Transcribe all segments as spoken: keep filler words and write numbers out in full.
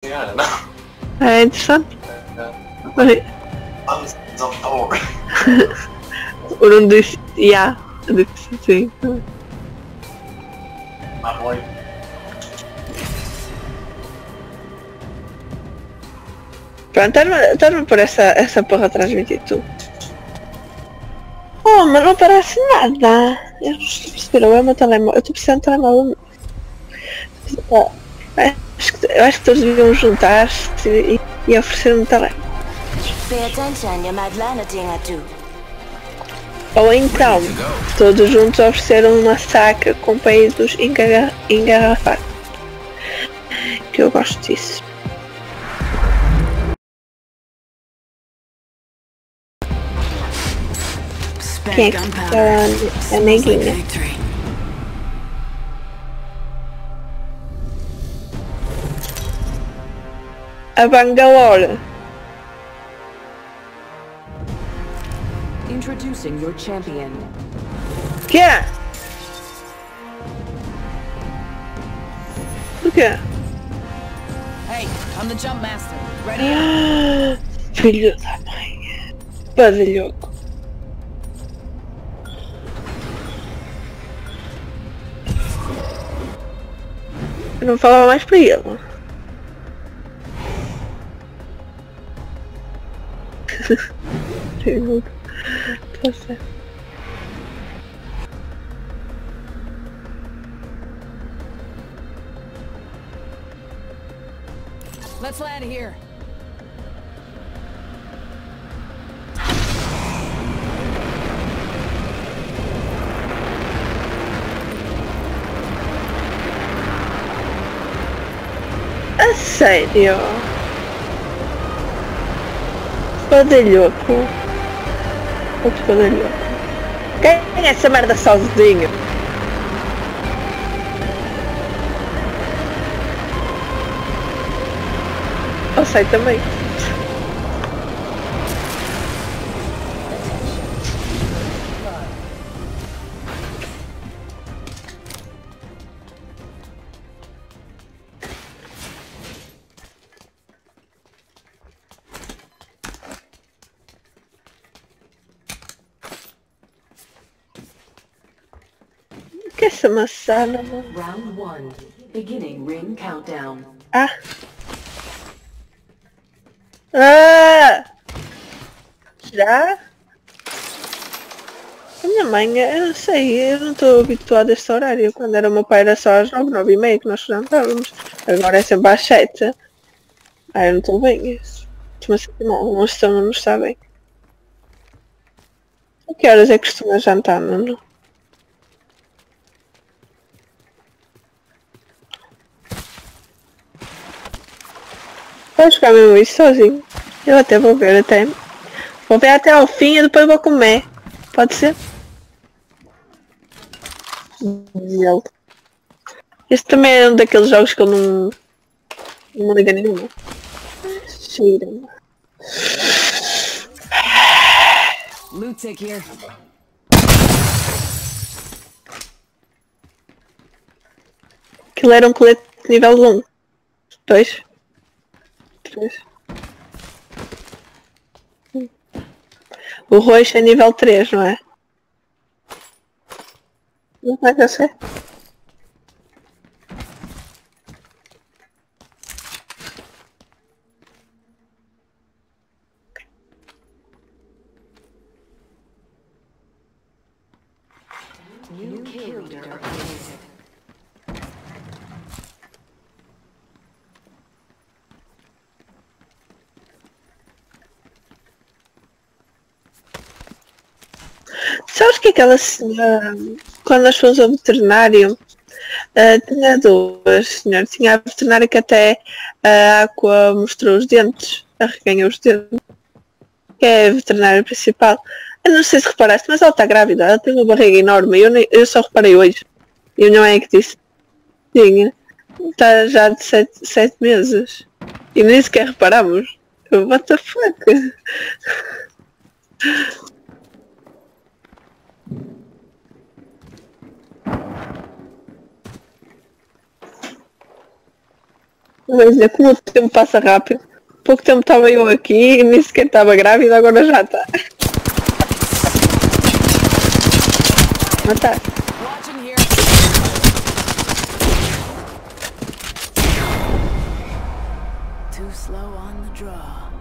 Yeah, no. É interessante. O não disse, yeah, disse sim. My boy. Pronto, estás-me por essa, essa porra a transmitir tu. Oh, mas não parece nada. Eu não estou a perceber, ou é o meu telemóvel. Eu estou precisando de telemóvel. Acho que, eu acho que todos deviam juntar-se e, e oferecer um telemóvel. Ou então, todos juntos ofereceram uma saca com peidos engarrafados. Que eu gosto disso. Quem é que está a neguinha? A Bangalore. Introducing your champion. Que é? O quê? Hey, I'm the jump master. Ready? Ah, filho da mãe. Badalhoco. Eu não falava mais para ele. Tá certo. Let's land here. A sério? Badalhoco. Outro badalhoco. Quem é essa merda sozinho? Eu sei também. Que é essa maçã, mano? Round one. Beginning ring countdown. Ah! Ah! Já? A minha mãe, eu não sei, eu não estou habituada a este horário. Quando era o meu pai era só às nove, nove e meia que nós jantávamos. Agora é sempre às sete. Ah, eu não estou bem. Estou-me a sentir mal, o meu estômago não está bem. A que horas é que costuma jantar, mano? Vou jogar mesmo isso sozinho. Eu até vou ver até. Vou ver até ao fim e depois vou comer. Pode ser? Não. Este também é um daqueles jogos que eu não. Não liga nenhuma. Cheira-me. Loot tick here. Aquilo era um colete de nível um. dois. três. O roxo é nível três, não é? Não vai dar certo. New kill leader appointed. Sabes que aquela senhora, quando nós fomos ao veterinário, uh, tinha duas senhoras. Tinha a veterinária que até a Aqua mostrou os dentes, arreganhou os dentes, que é a veterinária principal. Eu não sei se reparaste, mas ela está grávida, ela tem uma barriga enorme. Eu, nem, eu só reparei hoje. E a minha mãe é que disse. Tinha. Está já de sete, sete meses. E nem sequer reparamos. What the fuck? Mas é como o tempo passa rápido. Pouco tempo estava eu aqui e nem sequer estava grávida, agora já está. Matar. Watching here. Too slow on the draw.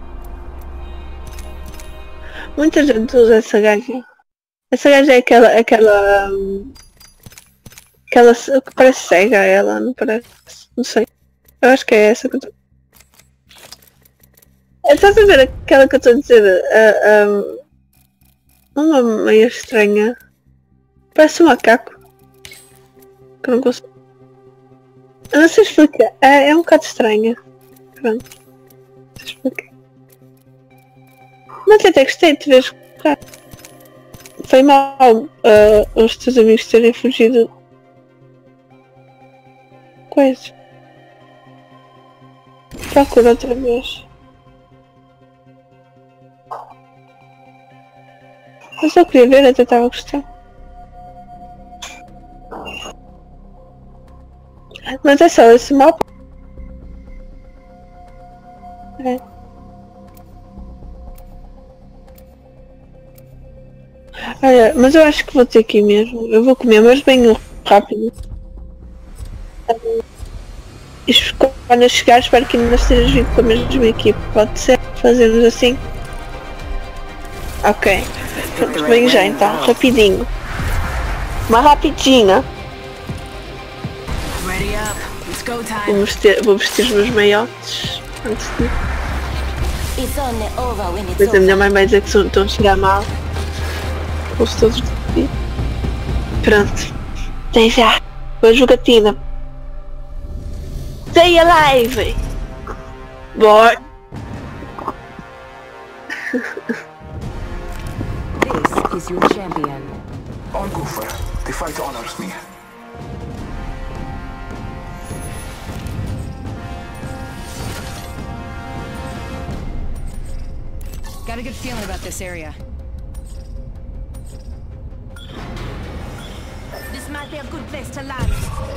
Muita gente usa essa gaja. Essa gaja é aquela. aquela. hum, aquela c- que parece cega ela, não parece? Não sei. Eu acho que é essa que eu estou. Estás a ver aquela que eu estou a dizer? ah, ah, uma meio estranha. Parece um macaco. Que eu não consigo. Eu não sei explicar. É, é um bocado estranha. Pronto. Não sei explicar. Mas até gostei de ver jogar. Foi mal ah, os teus amigos terem fugido. Coisa. Procura outra vez. Eu só queria ver, até estava a gostar. Mas é só esse mapa. É. Olha, mas eu acho que vou ter que ir mesmo. Eu vou comer, mas bem rápido. E quando eu chegar, espero que ainda estejas vindo com a mesma equipe. Pode ser? Fazemos assim? Ok. Pronto, bem já então, rapidinho. Uma rapidinha. Ready up. It's go time. Vou vestir, vou vestir os meus maiotes antes de ir. It's only over when it's Depois a over. minha mãe vai dizer que são- estão a chegar mal. Ouço todos de ti. Pronto. Até já. Boa jogatina. Stay alive! Boy! This is your champion. I'll go for it. The fight honors me. Got a good feeling about this area. This might be a good place to land.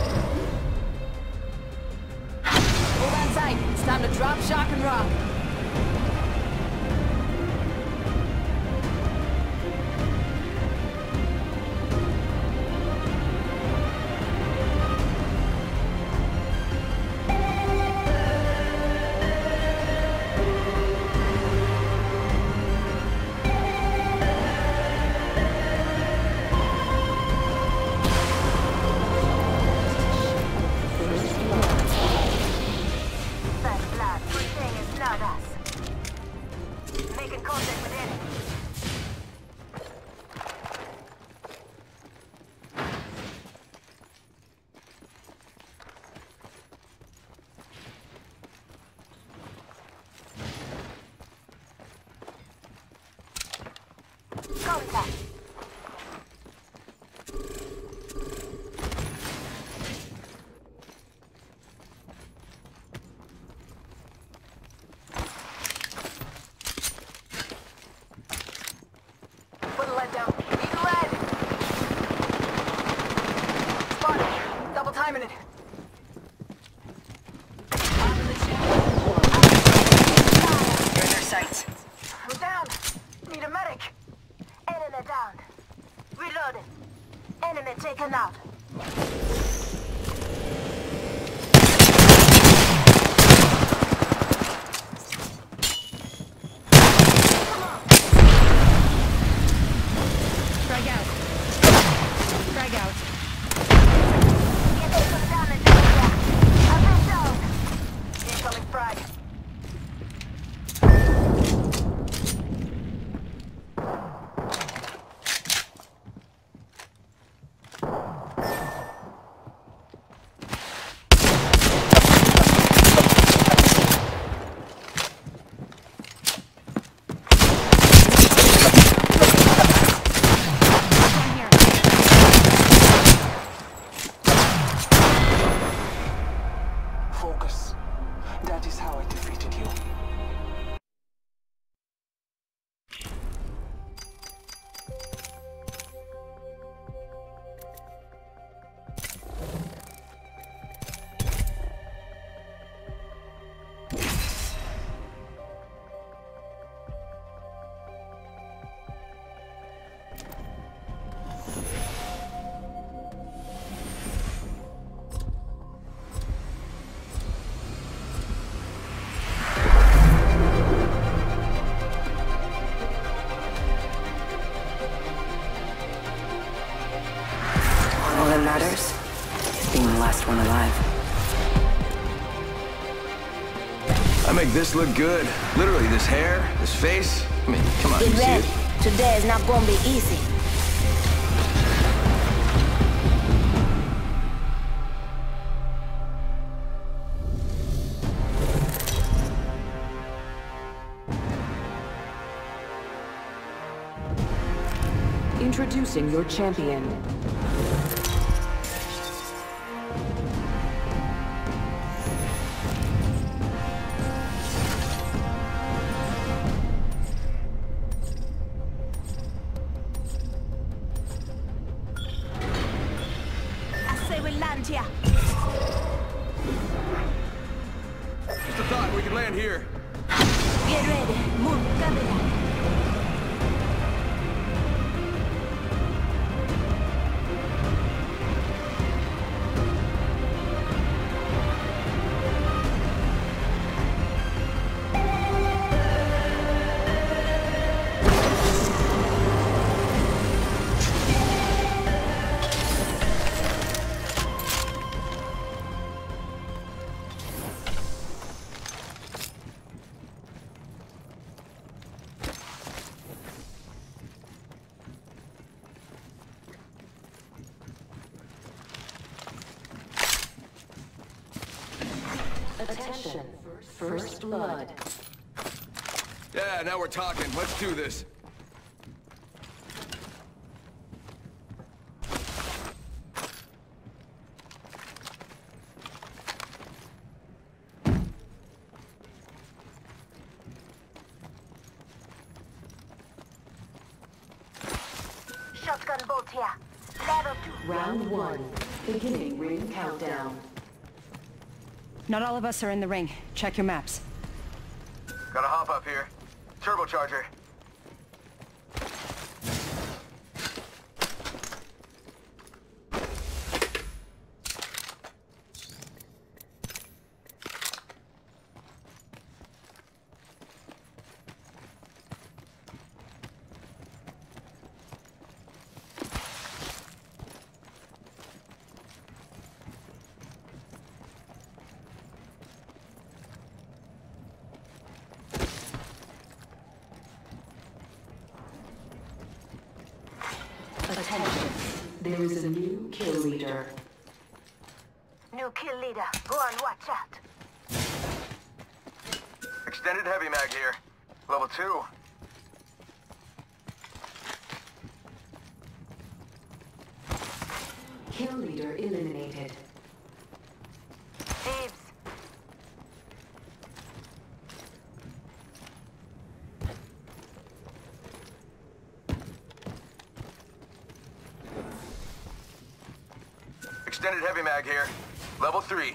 Hold on tight. It's time to drop, shock, and rock. First blood, good thing it's not us. Making contact with enemy. Contact. Put a lead down. Need a lead. Spotted. Double timing it. On to the channel. You're in their sights. I'm down. Need a medic. Enemy down. Reloaded. Enemy taken out. Frag out. Frag out. Get them some damage area. I've been down. Incoming frag. Come here. Focus. That is how I defeated you. I make this look good. Literally, this hair, this face. I mean, come on, Get you see ready. it? Today is not gonna be easy. Introducing your champion. I say we land here. Just a thought, we can land here. Get ready. Move. Camera. Attention. First blood. Yeah, now we're talking. Let's do this. Shotgun bolt here. Level two. Round one. Beginning ring countdown. Not all of us are in the ring. Check your maps. Gotta hop up here. Turbocharger. Attention. There is a new kill leader. New kill leader. Go on, watch out. Extended heavy mag here. Level two. Kill leader eliminated. Thieves. Extended heavy mag here. Level three.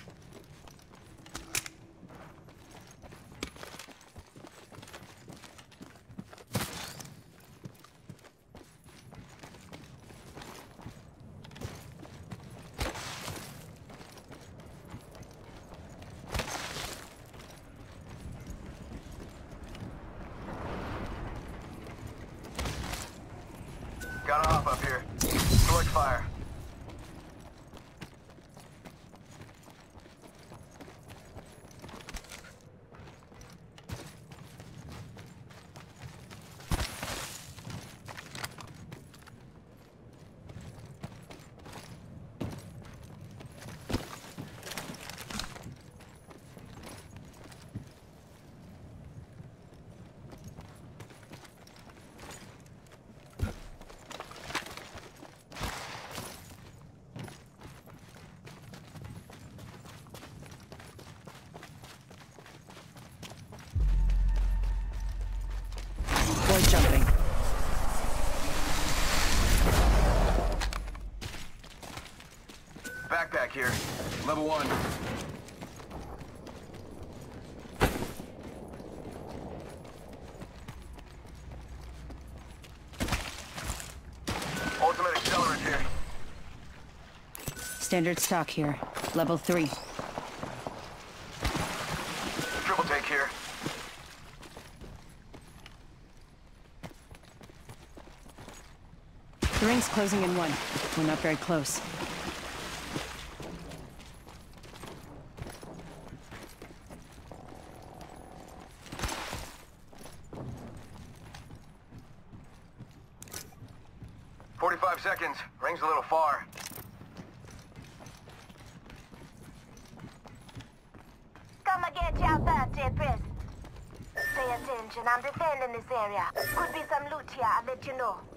Gotta hop up here. Select fire. Boy jumping. Backpack here. Level one. Ultimate accelerant here. Standard stock here. Level three. Triple take here. The ring's closing in one. We're not very close. forty-five seconds. Ring's a little far. Come and get your birthday present. Pay attention, I'm defending this area. Could be some loot here, I'll let you know.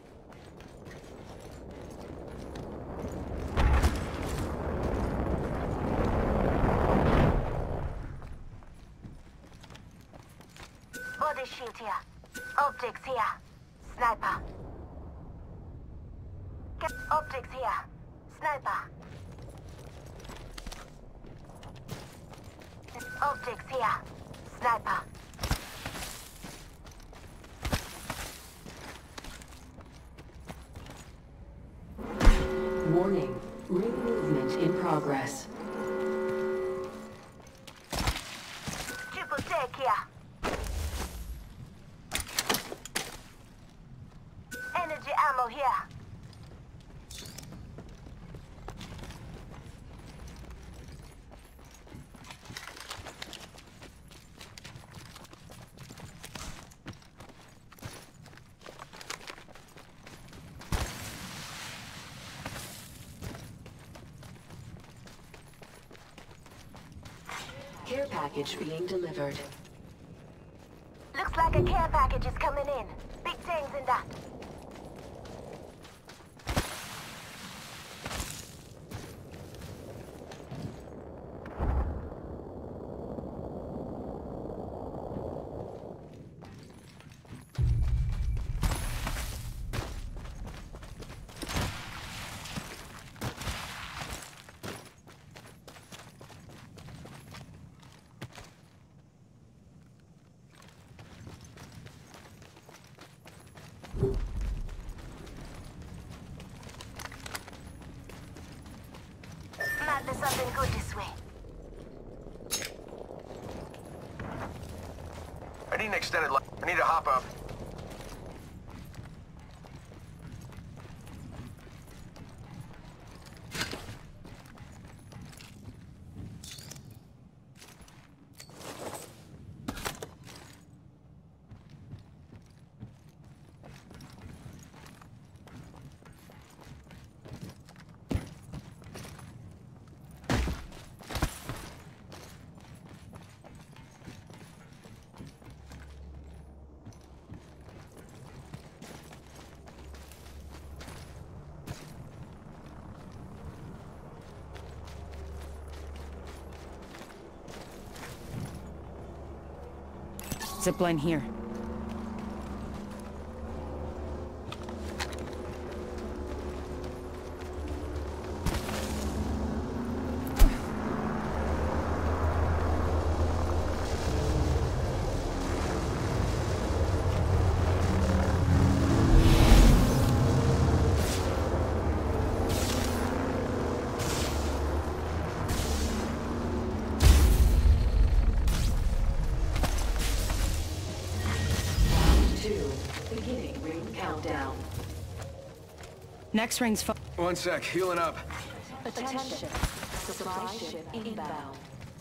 Body shield here. Optics here. Sniper. Get optics here. Sniper. Optics here. Sniper. Warning. Ring movement in progress. Triple take here. Energy ammo here. Care package being delivered. Looks like a care package is coming in. Big things in that. Might be something good this way. I need an extended life. I need to hop up. Zipline here. Countdown. Next ring's fo- One sec, healing up. Attention. Supply ship inbound.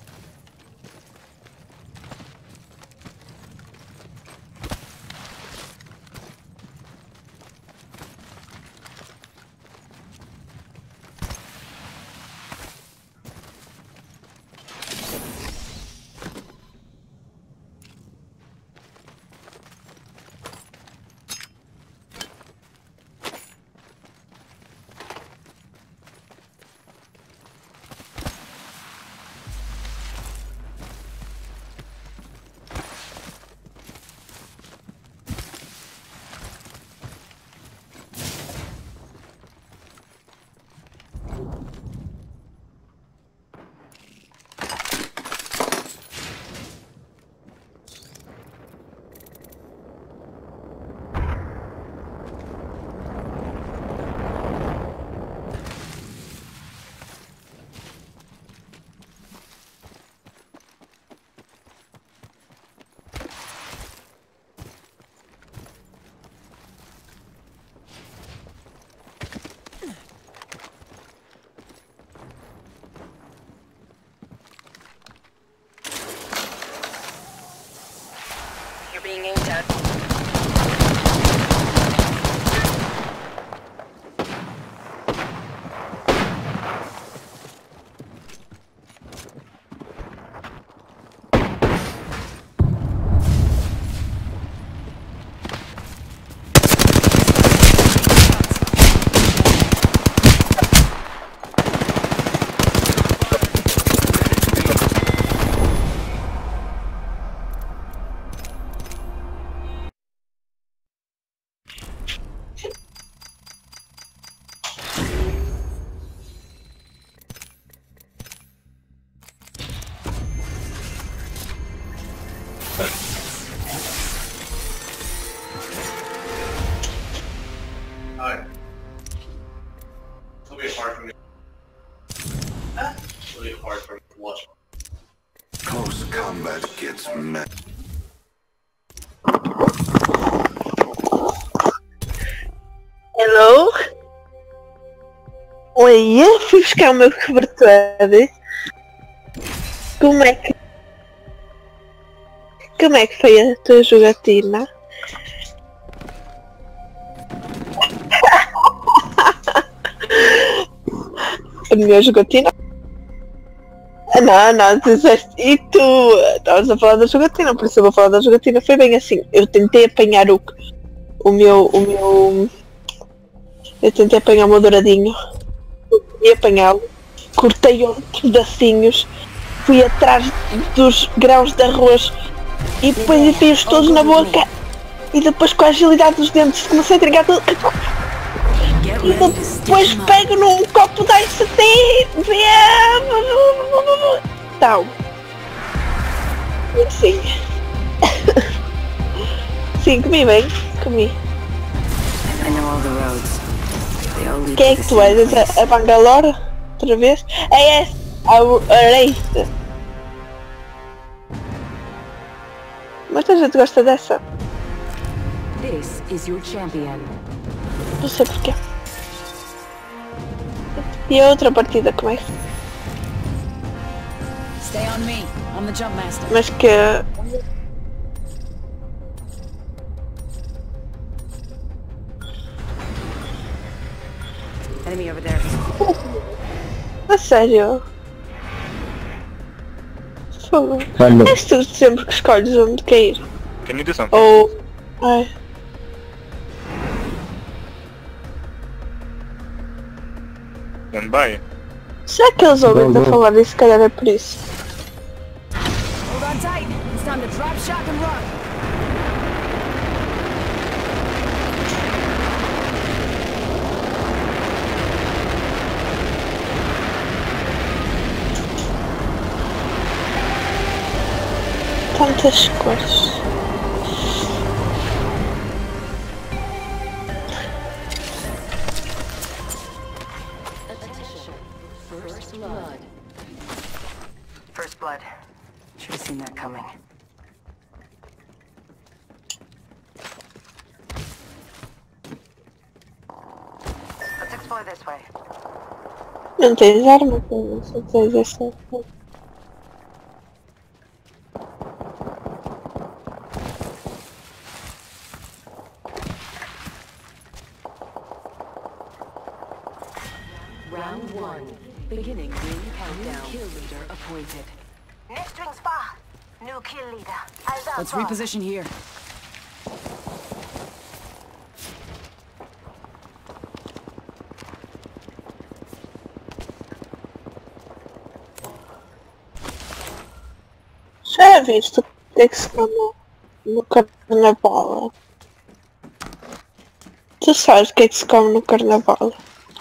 You're being aimed at. Alright. It'll be hard for me. Huh? It'll be hard for me to watch. Close combat gets met. Hello? Oi, fui buscar o meu cobertor. Como é que... Como é que foi a tua jogatina? A minha jogatina? Não, não, tu disseste, e tu estavas a falar da jogatina, por isso eu vou falar da jogatina, foi bem assim, eu tentei apanhar o, o meu, o meu, eu tentei apanhar o meu douradinho, e apanhá-lo, cortei-o em pedacinhos, fui atrás dos grãos de arroz, e depois enfiei-os todos na boca, e depois com a agilidade dos dentes comecei a trincar tudo. E depois pego num copo de ice tea. Então. Sim. Sim, comi bem. Comi. Quem é que tu és? A, a Bangalore? Outra vez? É essa. A Race. Mas a gente gosta dessa. This is your champion. Não sei porquê. E a outra partida, como é que... Stay on me. I'm the jump master. Mas que... Enemy over there. A sério? Fogo. És tu sempre que escolhes onde cair? Can you do something? Ou... Ai... Stand by. Será que eles ouvem a falar e se calhar é por isso? Hold on tight. It's time to drop, shock, and run. Tantas cores. First blood. First blood. Should have seen that coming. Let's explore this way. Não tens arma, não tens essa. Round one. Beginning ring countdown. Kill leader appointed. Next ring spa. New kill leader. Eyes out. Let's front. reposition here. Já viste o que é que se chama no carnaval? Tu sabes o que é que se come no carnaval?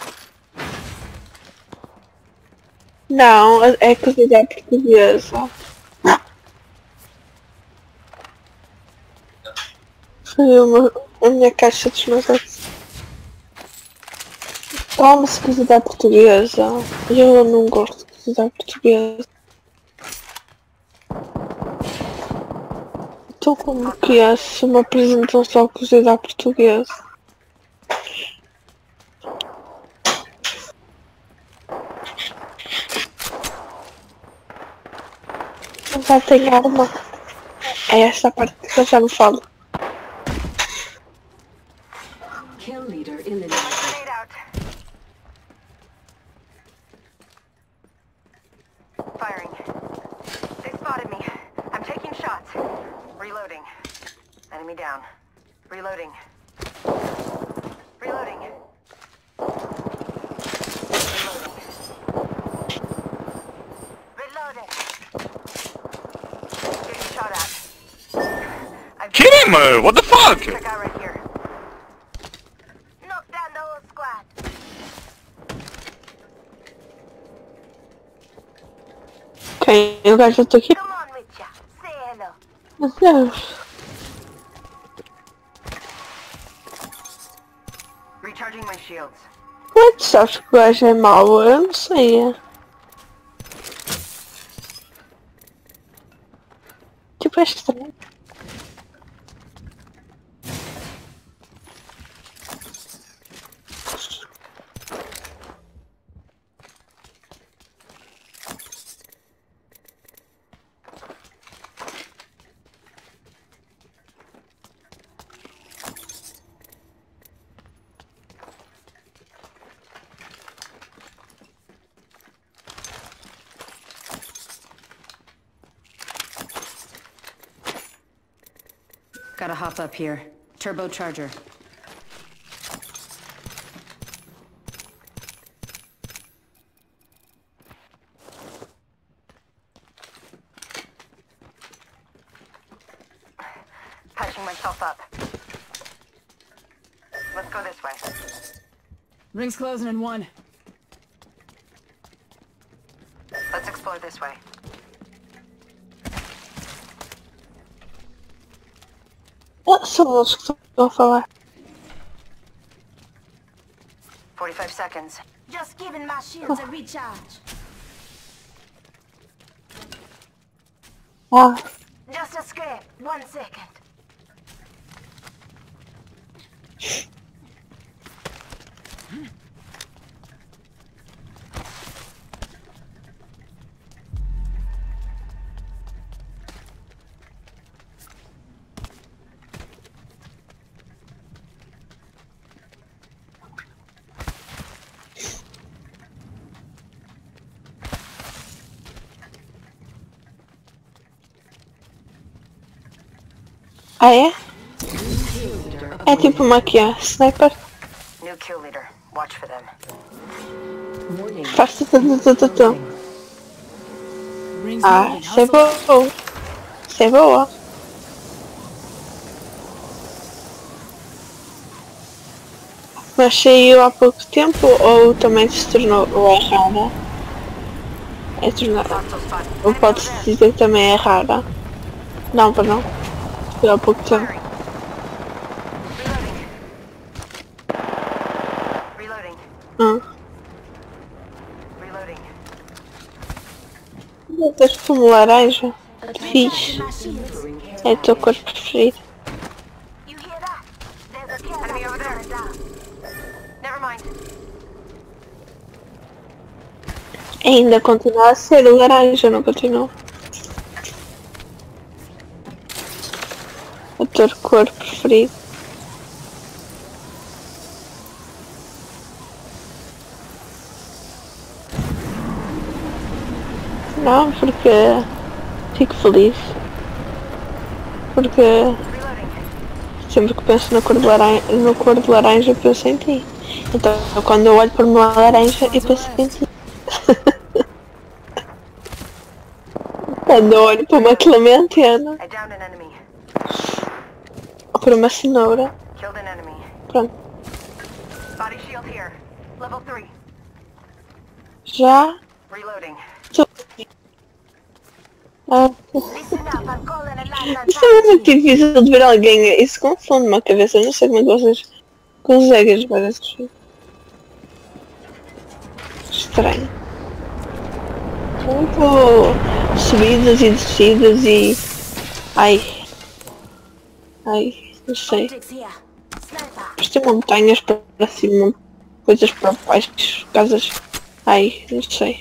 Não, é comida portuguesa. Foi uma, a minha caixa dos meus ovos. Come-se comida portuguesa. Eu não gosto de comida portuguesa. Então como que é se me apresentam só cozida portuguesa? Já tem arma. É esta parte que eu já não falo. Kill leader eliminated. Grenade out. Firing. They spotted me. I'm taking shots. Reloading. Enemy down. Reloading. Reloading. Reloading. Reloading. Getting shot at. I've Kill him! uh, What the fuck? Check out right here. Knock down the whole squad. Quem? O gajo eu tô aqui. Come on with ya. Say hello. Meu Deus. Recharging my shields. Como é que tu sabes que o gajo é mau? Eu não sei. Tipo, é estranho. Gotta hop up here. Turbocharger. Patching myself up. Let's go this way. Ring's closing in one. Let's explore this way. Ah, são eles que estão a falar. forty-five seconds. Just giving my shields a recharge. Ah, Just a scrap. One second. ah é? É tipo uma que é sniper. New kill leader. Watch for them. Warning. Faz tudo, tudo, tudo, tudo. Rings Ah, moving. isso é Hustle. boa. Isso é boa. Mas saiu há pouco tempo ou também se tornou ou é rara? É tornada. Hostile spot. Ou pode-se dizer que também é rara? Não, para não. Saiu há pouco tempo. Reloading. Reloading. Ah. Reloading. Deixa como laranja. Fixe. É o teu cor preferido. You hear that? There's a kill enemy over there. Never mind. Ainda continua a ser o laranja, não continua? A tua cor preferida. Não, porque fico feliz. Porque Reloading. sempre que penso na cor de laranja, no cor de laranja penso em ti. Então quando eu olho para uma laranja eu penso em ti. Quando eu olho para uma clementina I downed an enemy. ou para uma cenoura, Killed an enemy. pronto. Body shield here. Level three. Já Reloading. estou. Ah, Listen up. I'm calling a nine nine isso é muito difícil de ver alguém. Isso confunde uma cabeça. Eu não sei como é que vocês conseguem jogar esses jogos. Estranho. Muito subidas e descidas e. Ai. Ai, não sei. Optics here. Sniper. Mas tem montanhas para cima, coisas para baixo, casas. Ai, não sei.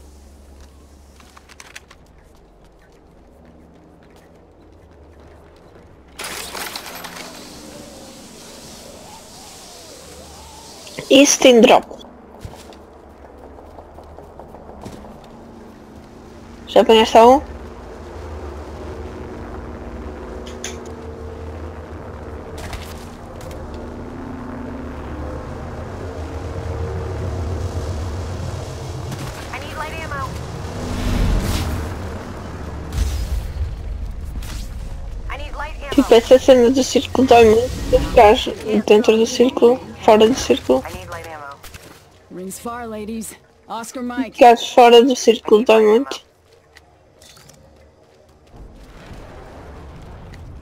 Isso tem drop. Já apanhaste um? I need light ammo. I need light ammo. Tipo, essa cena do círculo dói muito de ficar dentro do círculo, fora do círculo. I need light ammo. Rings far, ladies. Oscar Mike. Ficar fora do círculo dói muito.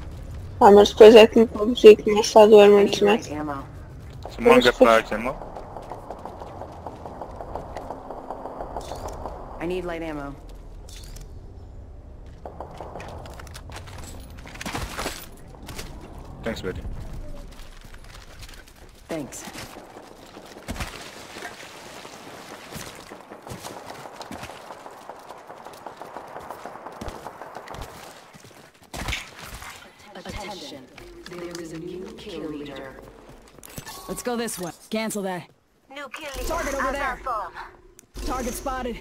Ah, mas depois é que me publica e começa a doer I muito need mais. light ammo. Someone get flags ammo. I need light ammo. Thanks, Betty. Thanks. Attention. There is a new kill leader. Let's go this way. Cancel that. New kill leader. Target over How's there. our form? Target spotted.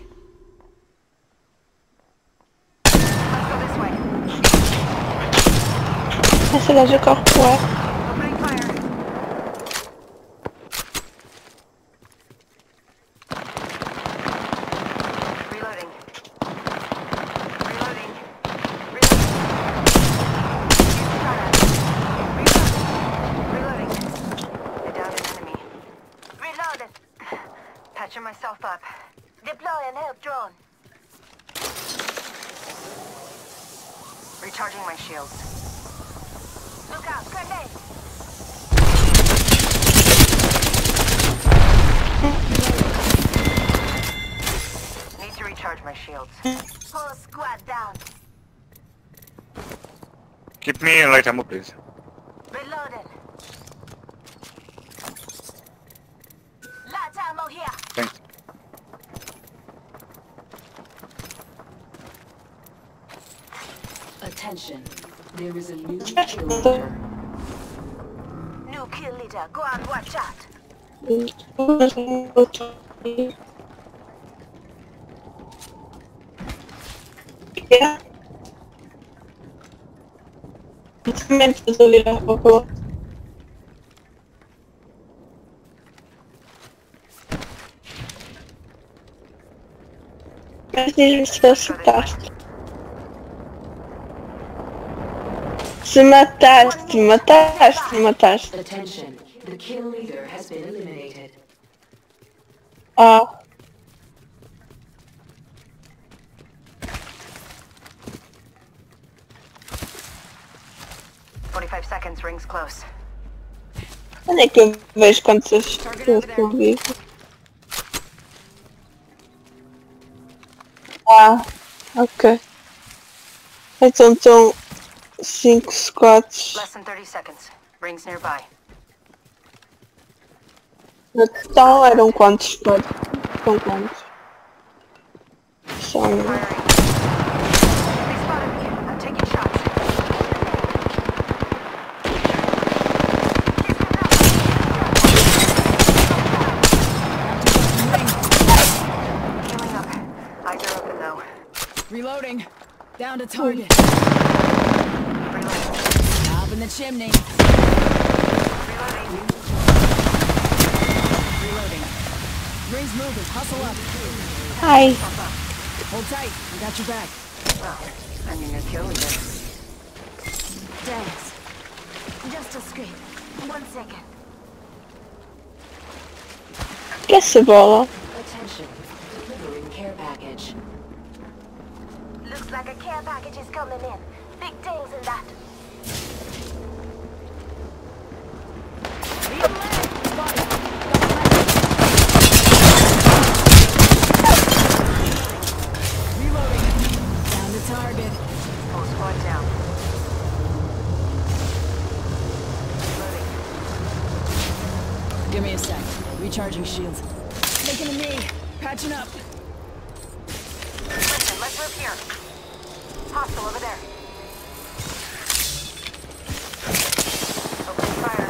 Let's go this way. Essa gaja corre pro ar. Opening fire. Reloading. Reloading. Reloading. Reloading. I downed an enemy. Reloaded. Patching myself up. Deploying help drone. Recharging my shields. Look out, grenade! Need to recharge my shields. Whole squad down. Keep me in light ammo, please. Reloaded. Light ammo here. Thanks. Attention. There is a new kill leader. New kill leader. Go out, watch out. Yeah. Também preciso virar para o outro. Mas diz-me se acertaste. Se mataste, mataste, mataste. Attention. The kill leader has been eliminated. Ah, forty-five seconds, rings close. onde é que eu vejo quantas pessoas estão vivas? Ah, ok. Então estão cinco squads. Less than thirty seconds. Rings nearby. No total eram quantos squads? São quantos? São... Firing. They spotted me. I'm taking shots. Healing up. Eyes are open though. Reloading. Down to target. Reloading. Up in the chimney. Reloading. Reloading. Rings moving. Hustle up. Ai, Hold tight. I got your back. Well, I mean, they're killing it. Thanks. Just a scrape. One second. que é essa bola? Attention. Delivering care package. Looks like a care package is coming in. Big things in that. Reloading. Down to target. Whole squad down. Reloading. Give me a sec. Recharging shields. Making a knee. Patching up. Listen, let's move here. Hostile over there. Opening fire.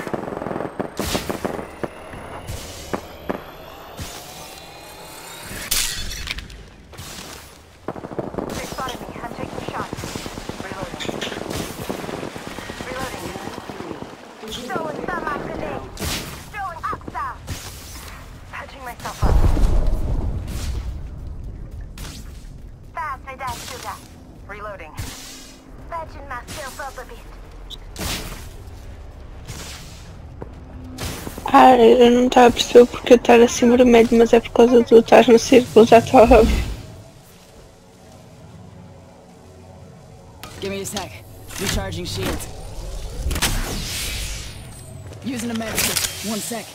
They spotted me. I'm taking shots. Reloading. Reloading. Throwing some out grenade. Throwing Oxa. Patching myself up. Fast with that sugar. Reloading. Patching myself up a bit. Ah, eu não estava a perceber porque eu estar assim vermelho, mas é por causa do estar no círculo, já estava a ver. Give me a sec. Recharging shields. Using a med kit. One sec.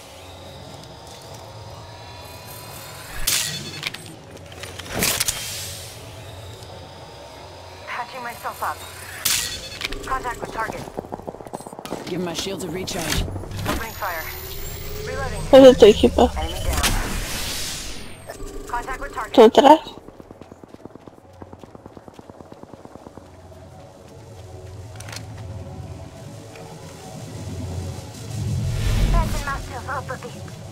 Patching myself up. Contact with target. Give my shields a recharge. Opening fire. Reloading. Mas eu tô equipa. Enemy down. Contact with target. Estão atrás? Patching myself up a bit.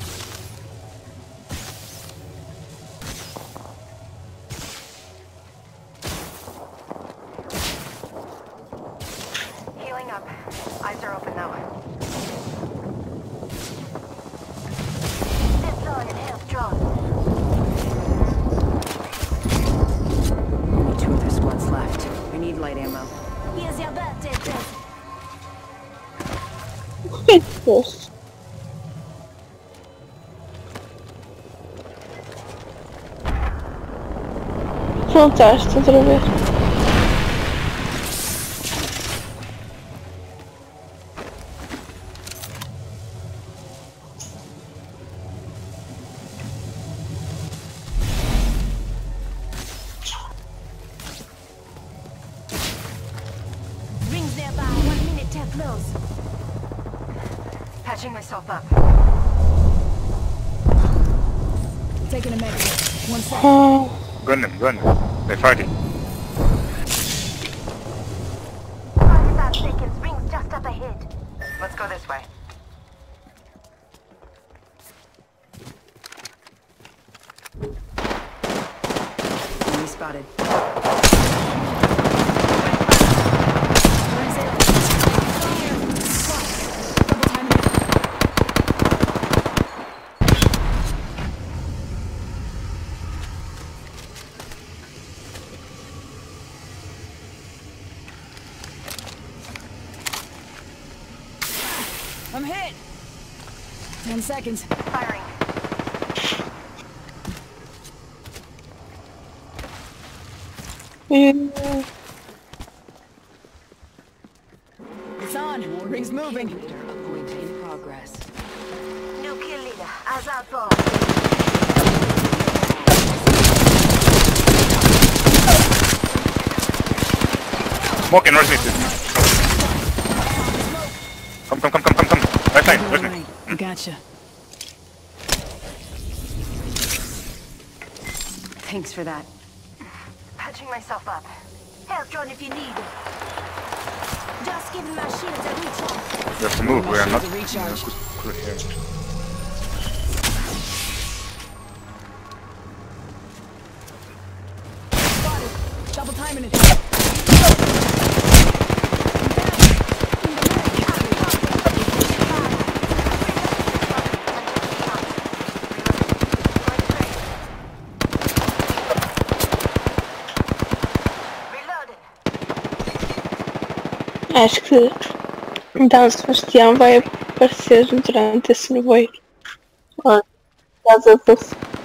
Healing up. Eyes are open though. Deploying health drone. Only two of their squads left. I need light ammo. Here's your birthday present. Que isso? Voltaste outra vez. Rings nearby. One minute till close. Patching myself up. Taking a med kit. One sec. Ah, Gun them, gun them. They're fighting. forty-five seconds. Rings just up ahead. Let's go this way. Enemy spotted. I'm hit. Ten seconds. Firing. hum, It's on. Ring's moving. Leader point in progress. New kill leader. Eyes out for. Smoke in north mid. Come, come, come, come, come, come. Right side, north mid. Alright, I gotcha. Thanks for that. Patching myself up. Health drone if you need it. Just giving my shields a recharge. We have to move, we are not... Shields a recharge. Good here. Spotted. Double timing it. Reloaded. acho que então Sebastião vai aparecer durante esse nevoeiro. Oh, casa do...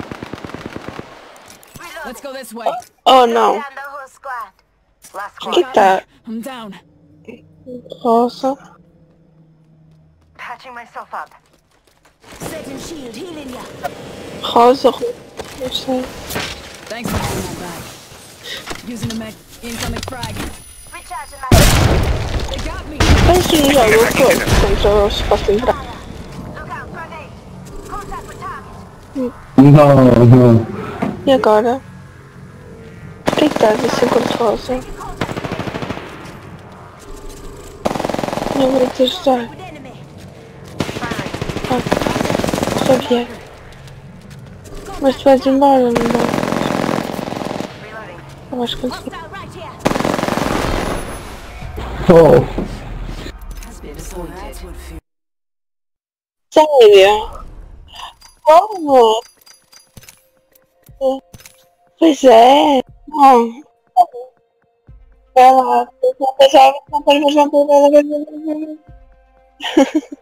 Let's go this way. oh não, Down the whole squad. Last o squad. que tá? I'm down. Rosa. Patching myself up. Setting shield, healing ya. Rosa, não sei. Thanks for having that back. Using the med. Incoming frag. Recharging my They got me. Mas sim, já lutou contra os Sporting Braga. Look out, grenade. Contact with target. Não, não. E agora? O que é que está a dizer contra Rosa? Não vou te ajudar. With enemy. Ah, sabia. Mas tu vais embora, não vai? Reloading. Eu acho que eu sei. Hostile right here. Oh. Has been disappointed. Sério? Como? Pois é. Bom. Vai lá. Não pensava, não pensava, não pensava.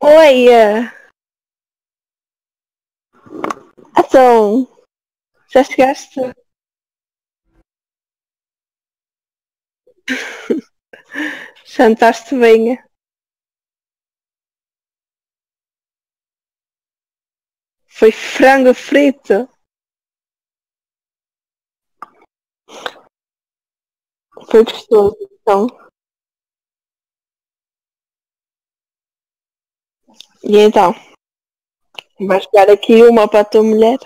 Oi! eh, Então, já chegaste? Jantaste bem? Foi frango frito? Foi gostoso, então. E então? Vais pegar aqui uma para a tua mulher?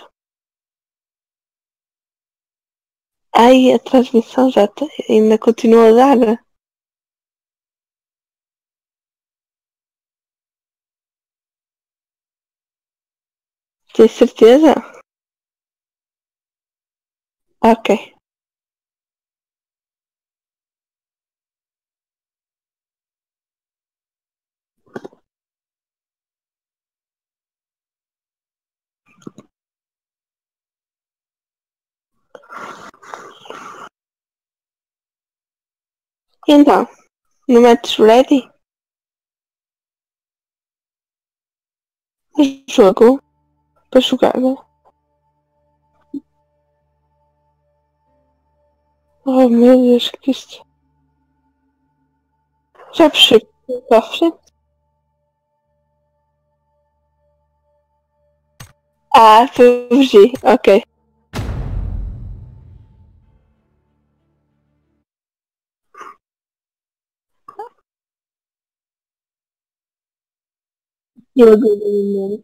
Ai, a transmissão já tá, ainda continua a dar. Tens certeza? Ok. Então, não metes ready? Jogo para jogar. Oh meu Deus, que isto. Já puxei para a frente? Ah, P U B G, ok. Eu adoro.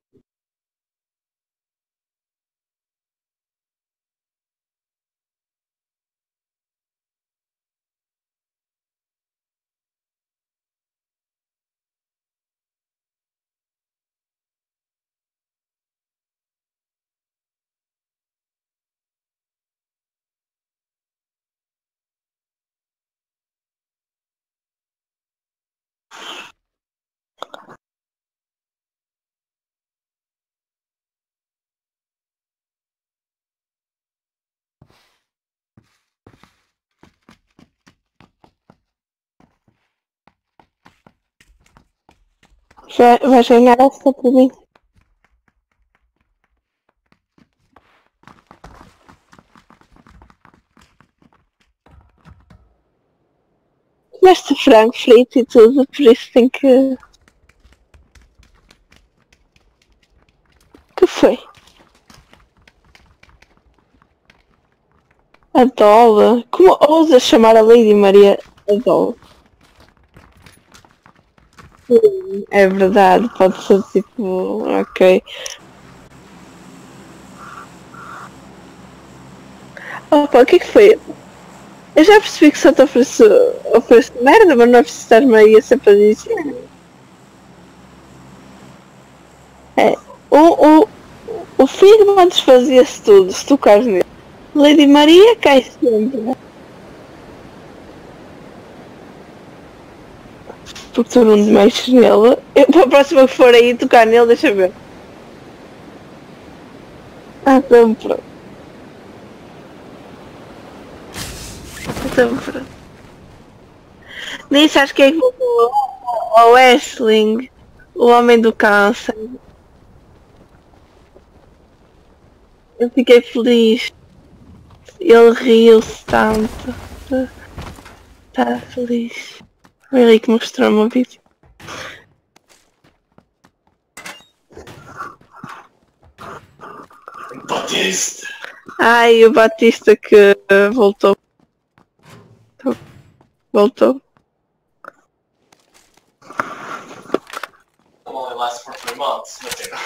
Já vais ganhar essa para mim. Comeste frango frito e tudo, por isso tem que. Que foi? A Dola? Como ousas chamar a Lady Maria a Dola? Sim, é verdade, pode ser tipo. Ok. Opa, o que é que foi? Eu já percebi que só te ofereço, ofereço merda, mas não é preciso estar-me aí a sempre a dizer. É. O, o, o Figman desfazia-se tudo, se tocares nele. Lady Maria cai sempre. Porque tu não mexes nele. Eu, para a próxima que for aí tocar nele, deixa ver. Ah, então pronto. Então pronto. Nem sabes quem é que voltou ao Wrestling, o homem do câncer. Eu fiquei feliz. Ele riu-se tanto. Está feliz. Foi ali que mostrou-me o vídeo. Batista. Ai, o Batista que uh, voltou. Voltou. Only lasts for three months. But you know.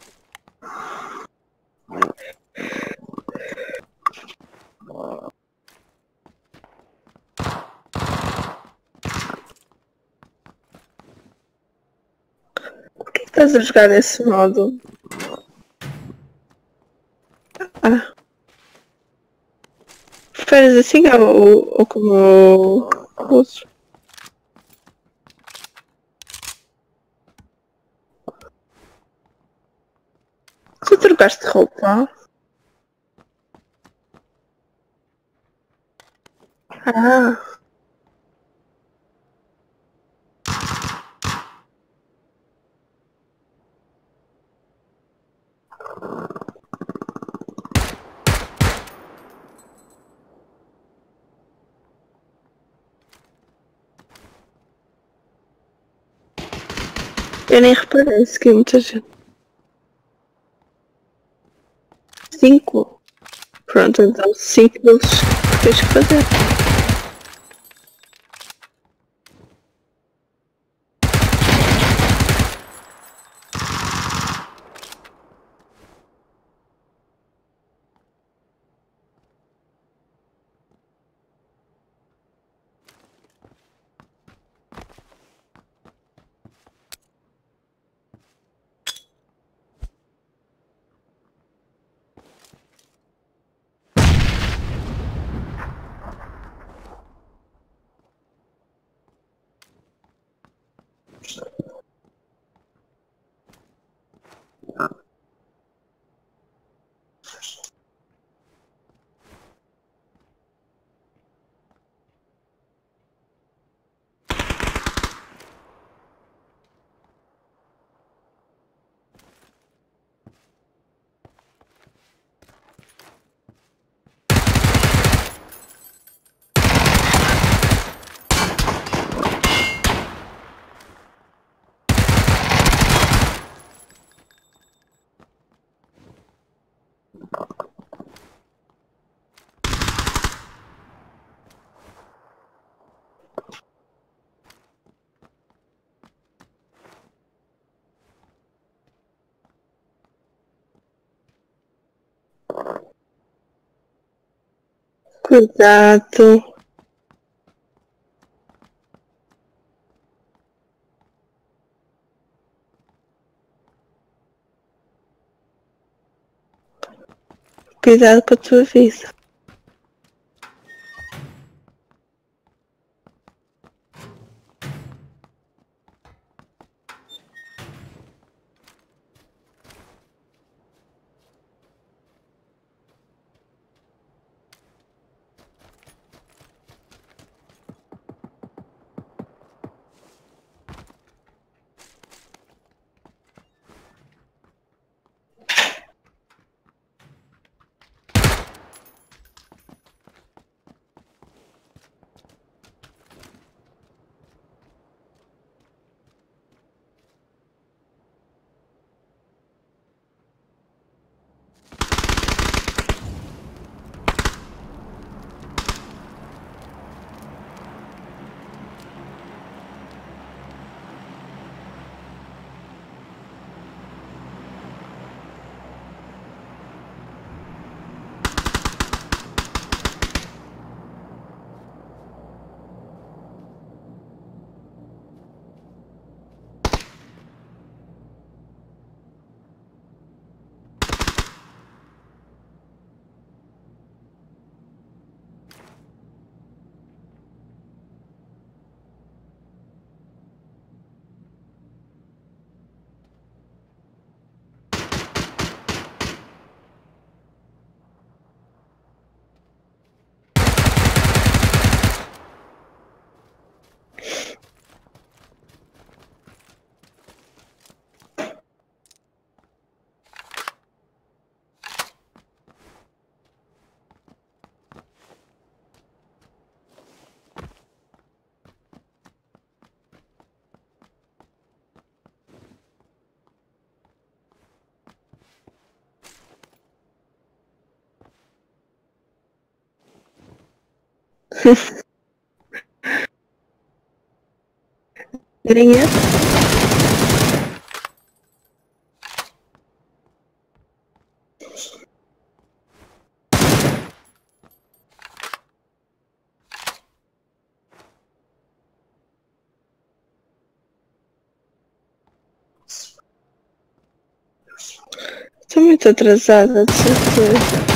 Por que estás a jogar nesse modo? Ah. Preferes assim ou, ou como o outro? Tu trocaste de roupa? Ah. Eu nem reparei, se que muita gente. Cinco? Pronto, então cinco deles tens que fazer. Cuidado. Cuidado com a tua vida. Nem é? Estou muito atrasada, de certeza.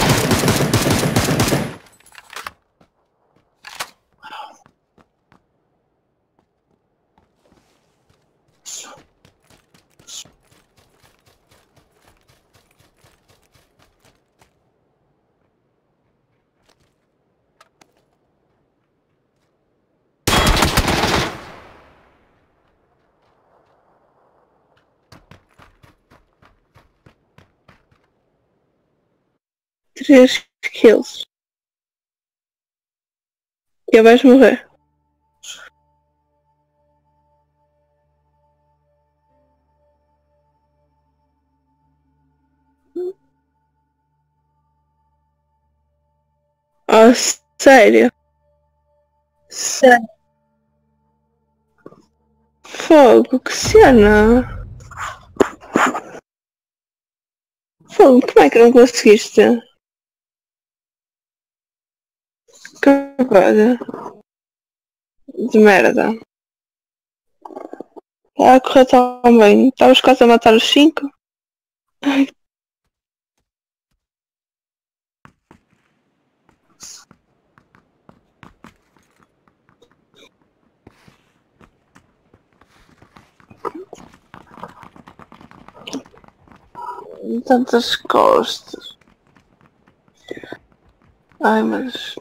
Três kills. E vais morrer. Oh, sério? Sério? Fogo, que cena! Fogo, como é que não conseguiste? Que coisa de merda. Ah, correu tão bem. Estavas quase a matar os cinco? Ai. Tantas costas. Ai, mas...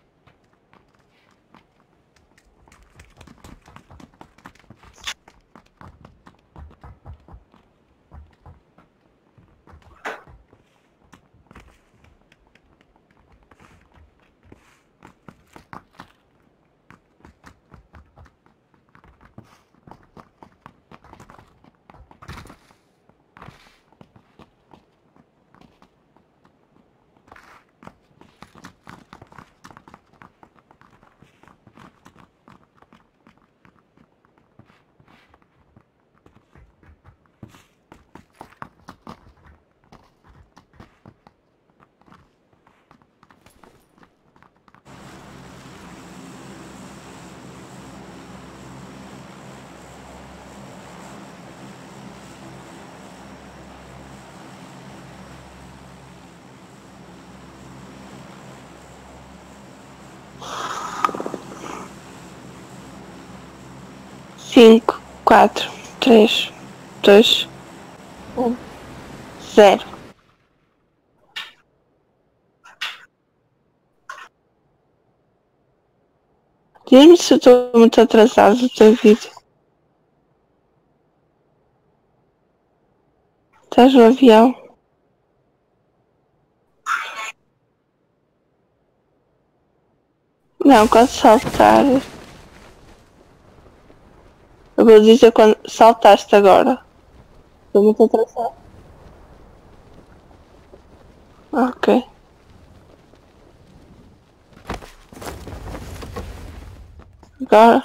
Cinco, quatro, três, dois, um, zero. Diz-me se eu estou muito atrasado no teu vídeo. Estás no avião? Não, quando saltar. Eu vou dizer quando saltaste agora. Estou muito atrasado. Ok. Agora.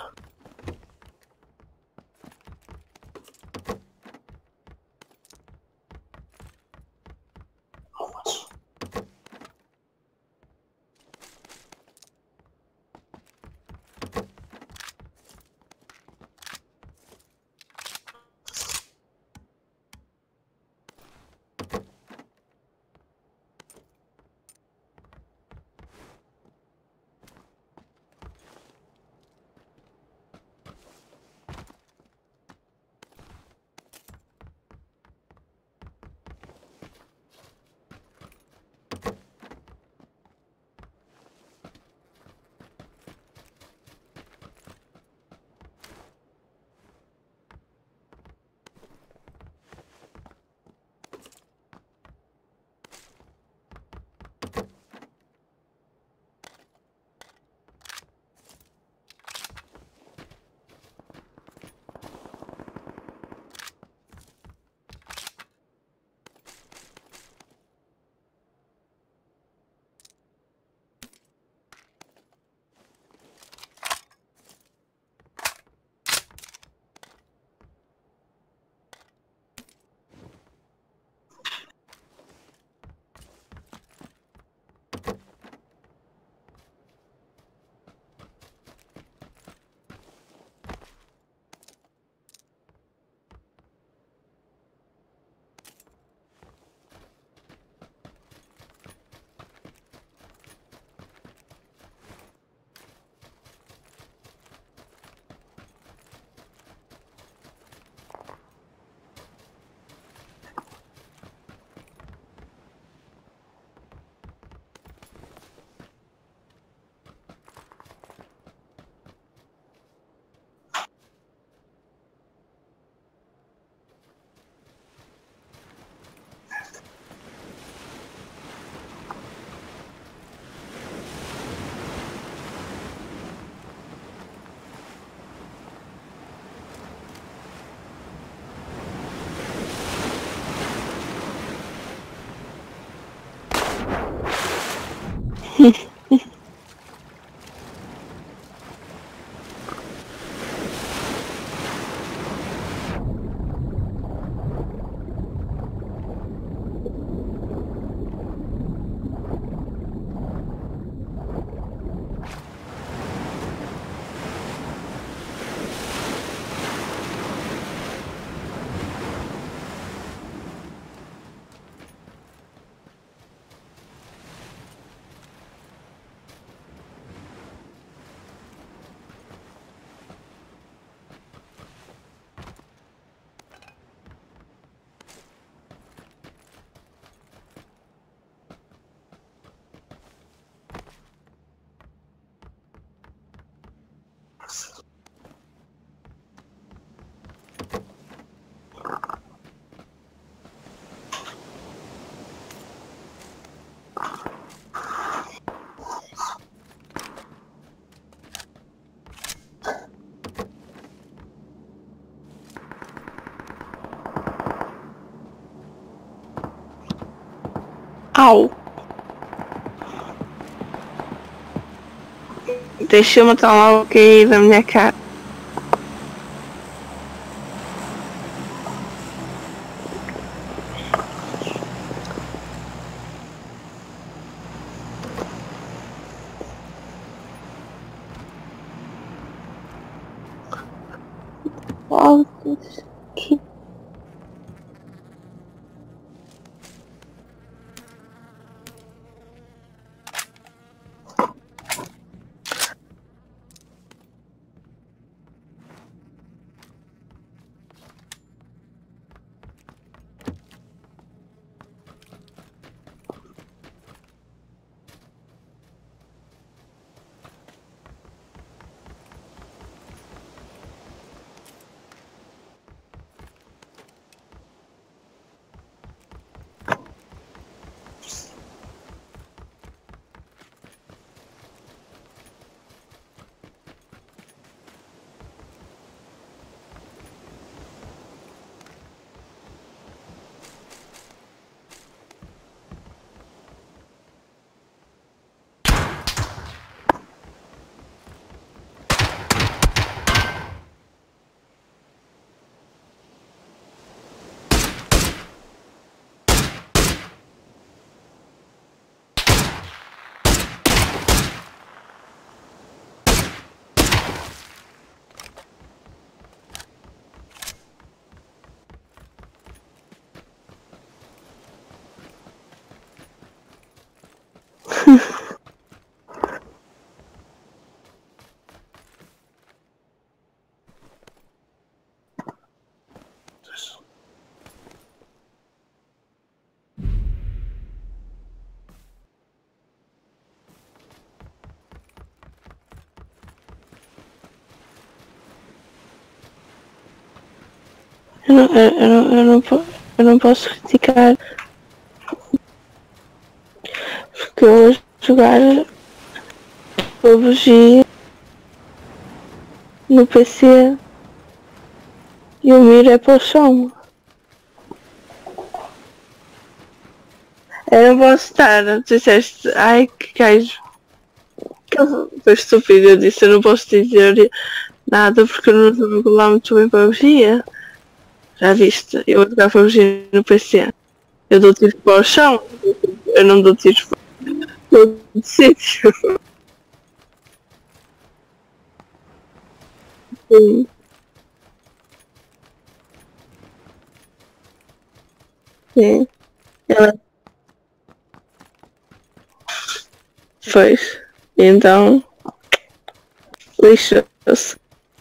Au! Deixa eu matar logo que aí da minha cara. Voltas aqui. Eu não, eu, eu não, eu não, po- eu não posso criticar porque eu vou jogar P U B G no P C e o miro é para o chão. Eu não posso estar, tu disseste, ai que gajo. Que foi estúpido, eu disse, eu não posso dizer nada porque eu não jogo lá muito bem P U B G. Já viste, eu vou jogar P U B G no P C. Eu dou tiros para o chão, eu não dou tiros para todo sítio. Sim. Sim. Ela fez. Então, lixou-se.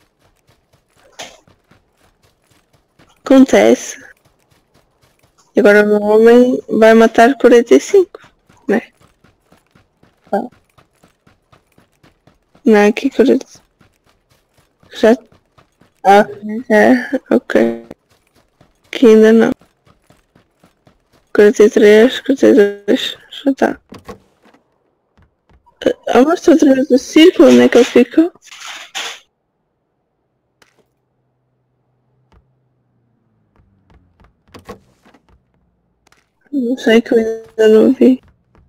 Acontece. E agora o meu homem vai matar quarenta e cinco, né? Ah. Não, que quarenta. Já. Ah, já. Ok. Que ainda não. quarenta e três, quarenta e dois. Já tá. Ah, mostra outra vez o círculo, onde é que ele ficou? Não sei que eu ainda não vi.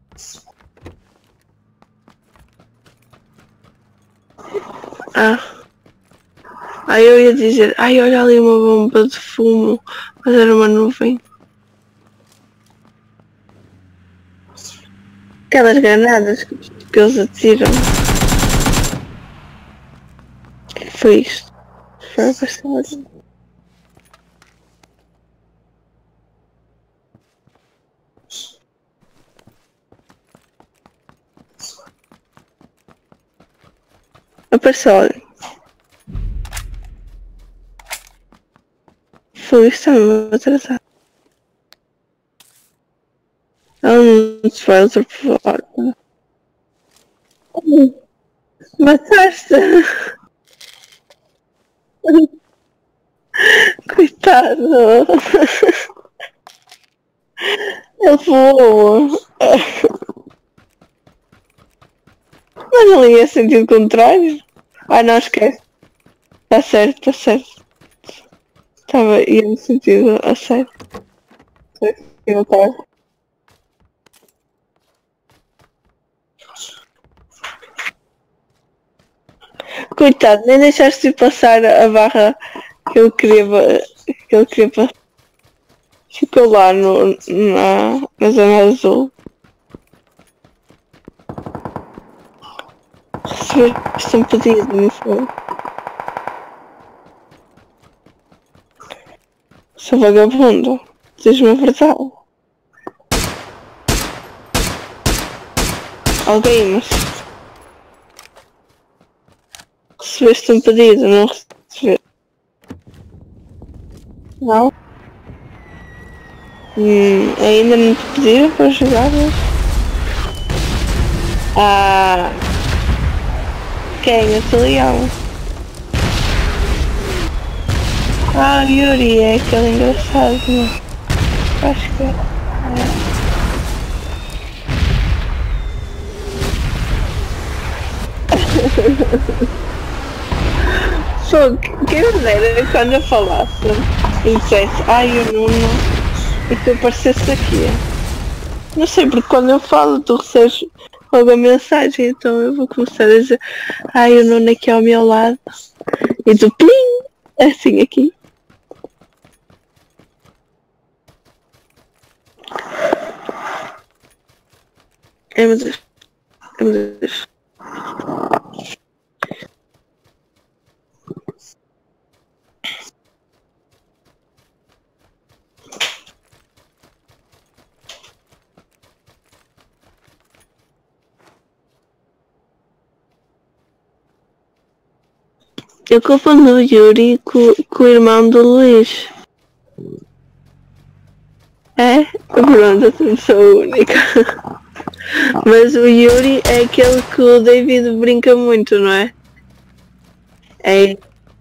Ah. Aí eu ia dizer, ai olha ali uma bomba de fumo, mas era uma nuvem. Aquelas granadas que, que eles atiram. O que foi isto? Foi bastante. Apareceu alguém. Foi isto, está-me atrasado. Ela não se vai ultrapassar. Mataste! Coitado! Ele voou! Mas não ia sentido contrário? Ah não, esquece. Tá certo, tá certo. Estava, ia no sentido a sério. Eu estava. Coitado, nem deixaste de passar a barra que ele queria, que ele queria passar. Ficou lá no, na, na zona azul. Recebeste um pedido, não foi? Seu vagabundo, diz-me a verdade. Alguém, mas... Recebeste um pedido, não recebeste? Não? Hum, ainda não te pediram para jogar hoje? Ah... Quem? Eu sou leão. Ah, o Yuri é aquele engraçado, não? Acho que é. Só quem me dera quando eu falasse e dissesse, ai o Nuno, e tu aparecesse aqui. Não sei, porque quando eu falo tu recebes logo a mensagem, então eu vou começar a dizer, ai o Nuno aqui ao meu lado, e tu plim, assim aqui. Ai meu Deus, ai meu Deus. Eu confundo o Yuri com, com o irmão do Luís. É? Pronto, eu não sou a única. Mas o Yuri é aquele que o David brinca muito, não é? É.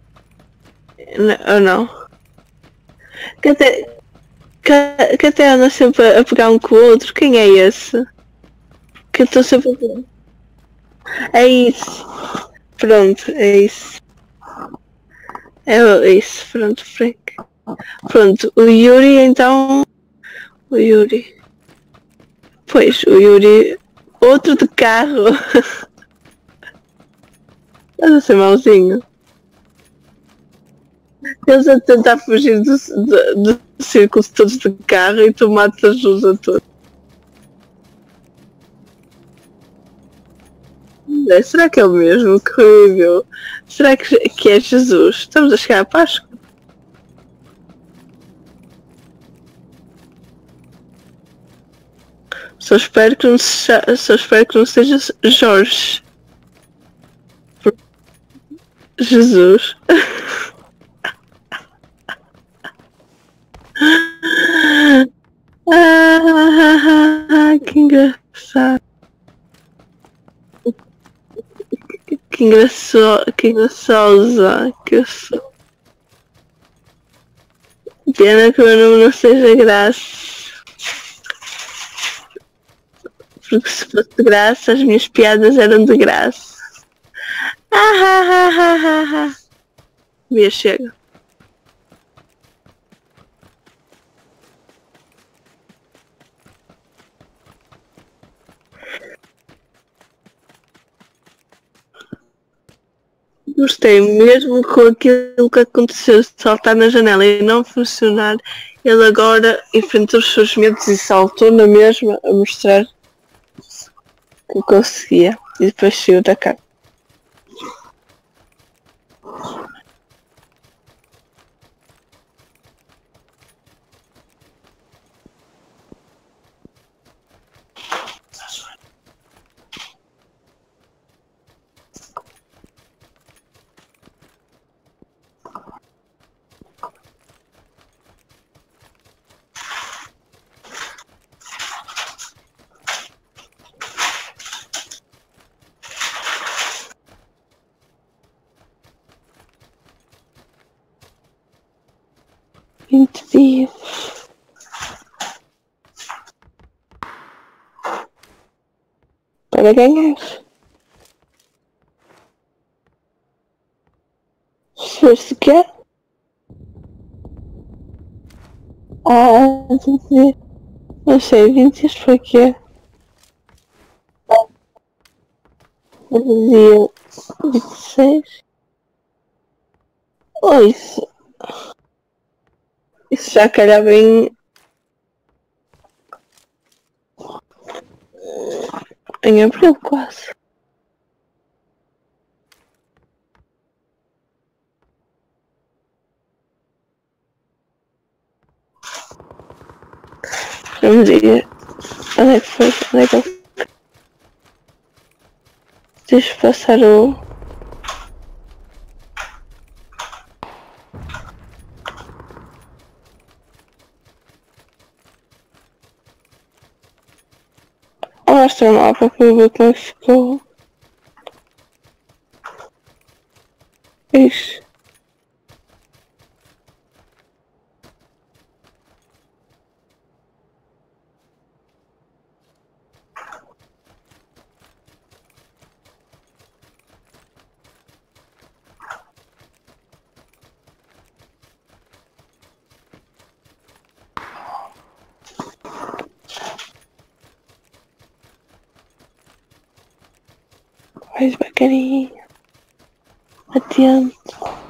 Ou não? Que até, que, que até anda sempre a pegar um com o outro. Quem é esse? Que eu estou sempre a pegar. É isso. Pronto, é isso. É isso, pronto, Frank. Pronto, o Yuri então. O Yuri. Pois, o Yuri. Outro de carro. Estás a ser mauzinho. Eles a tentar fugir do, do, do círculo todos de carro e tu matas-os a todos. É, será que é o mesmo? Que horrível. Será que, que é Jesus? Estamos a chegar à Páscoa? Só espero que não, se, só espero que não seja Jorge. Jesus. Ah, que engraçado. Que engraçado, que engraçosa que eu sou. Pena que o meu nome não seja Graça. Porque se fosse de graça, as minhas piadas eram de graça. Ah, ah, ah, ah, ah, ah. Bia, chega. Gostei, mesmo com aquilo que aconteceu de saltar na janela e não funcionar, ele agora enfrentou os seus medos e saltou na mesma a mostrar que conseguia e depois saiu da casa. vinte dias. Para ganhar. Se quer. Ah, vinte dias. Não sei, vinte dias foi que dia vinte e seis. Oh, isso. Isso já calhar bem. Em abril quase. Não me diga. Onde é que foi? Onde é que ele. Deixa eu passar o. Mostra o mapa para eu ver como é que ficou. Ixi. Mais devagarinho. Atento.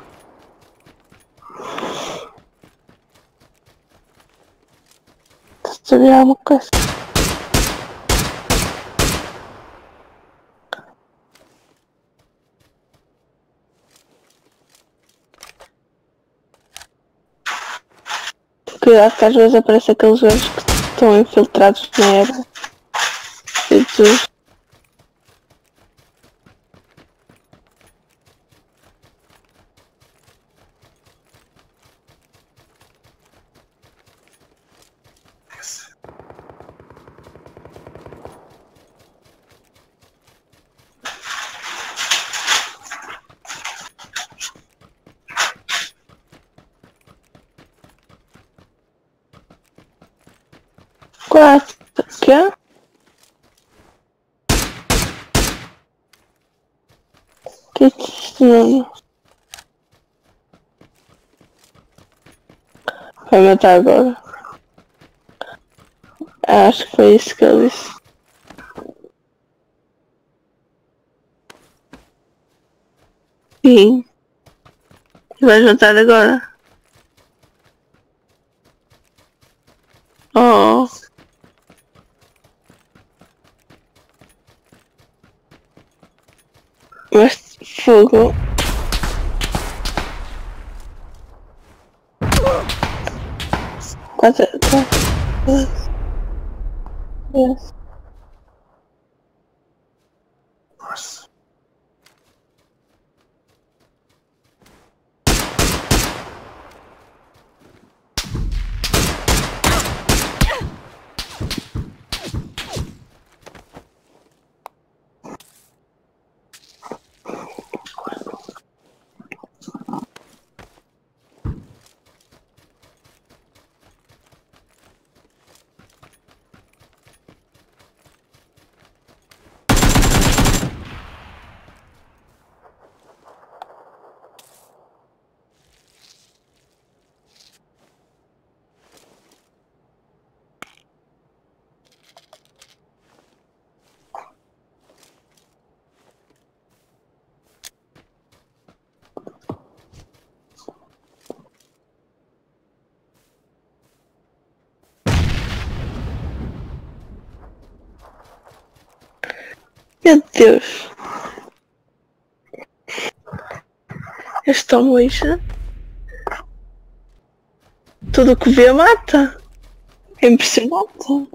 Estás a ver alguma coisa? Cuidado que às vezes aparecem aqueles gajos que estão infiltrados na erva. Jesus. Quatro. Quê? Que é isto, mano? Vai matar agora. Acho que foi isso que ele disse. Sim. Vais matar agora. Oh. Mas fogo. Quatro. Quatro. Yes. Meu Deus. Esta moixa. Tudo que vê mata. É impressionante.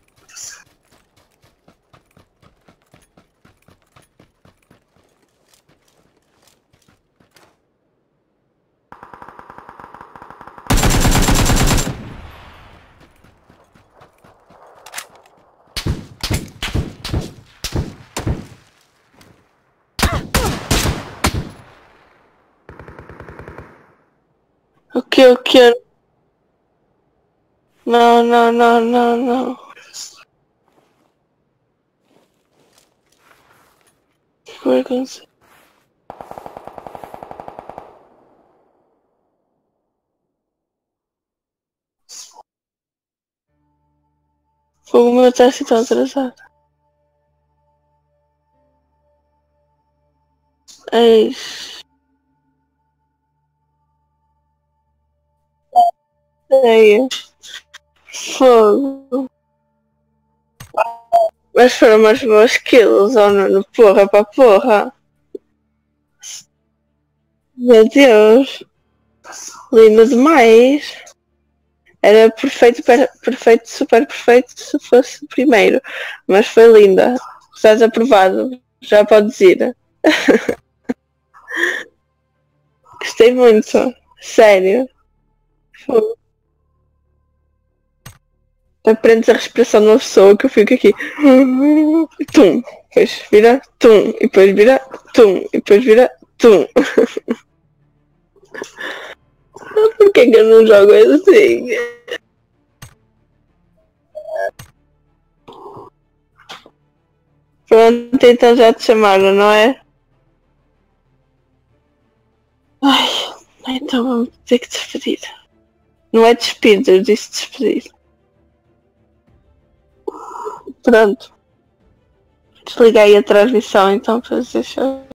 O que eu quero? Não, não, não, não, não. Que vergonha. O meu está assim tão atrasado. Eis. ideia. Fogo. Mas foram umas boas kills, oh Nuno, porra para porra. Meu Deus. Lindo demais. Era perfeito, per, perfeito, super perfeito se fosse o primeiro. Mas foi linda. Estás aprovado. Já podes ir. Gostei muito. Sério. Fogo. Aprendes a respiração de uma pessoa que eu fico aqui. Tum. Depois vira. Tum. E depois vira. Tum. E depois vira. Tum. Por que que eu não jogo assim? Pronto, então já te chamaram, não é? Ai, então vamos ter que despedir. Não é despedir, eu disse despedir. Pronto. Desliguei a transmissão então para deixar.